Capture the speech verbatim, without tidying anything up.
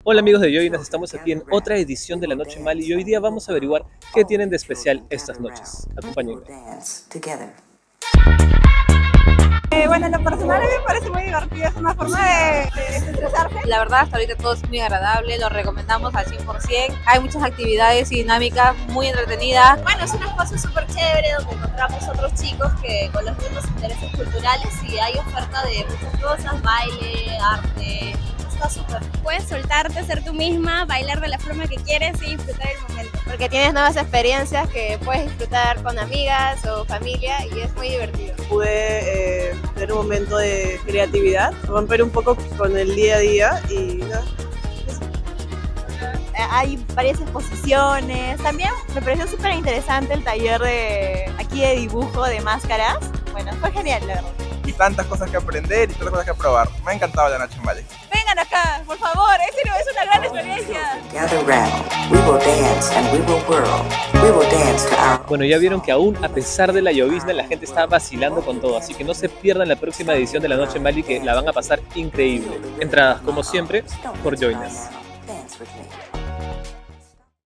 Hola amigos de Joinas, estamos aquí en otra edición de la Noche Mali y hoy día vamos a averiguar qué tienen de especial estas noches. Acompáñenme. Eh, bueno, en lo personal a mí me parece muy divertido, es una forma de, de desestresarse. La verdad, hasta ahorita todo es muy agradable, lo recomendamos al cien por cien. Hay muchas actividades y dinámicas muy entretenidas. Bueno, es un espacio súper chévere donde encontramos otros chicos que con los mismos intereses culturales y hay oferta de muchas cosas, baile, arte, está súper. Puedes soltarte, ser tú misma, bailar de la forma que quieres y disfrutar el momento. Porque tienes nuevas experiencias que puedes disfrutar con amigas o familia y es muy divertido. Pude eh, tener un momento de creatividad, romper un poco con el día a día y nada. Hay varias exposiciones. También me pareció súper interesante el taller de aquí de dibujo de máscaras. Bueno, fue genial, la verdad. Tantas cosas que aprender y tantas cosas que probar. Me ha encantado la Noche Mali. Vengan acá, por favor, es, es una gran experiencia. Bueno, ya vieron que aún a pesar de la llovizna la gente está vacilando con todo, así que no se pierdan la próxima edición de la Noche Mali que la van a pasar increíble. Entradas, como siempre, por Joinas. Dance with me.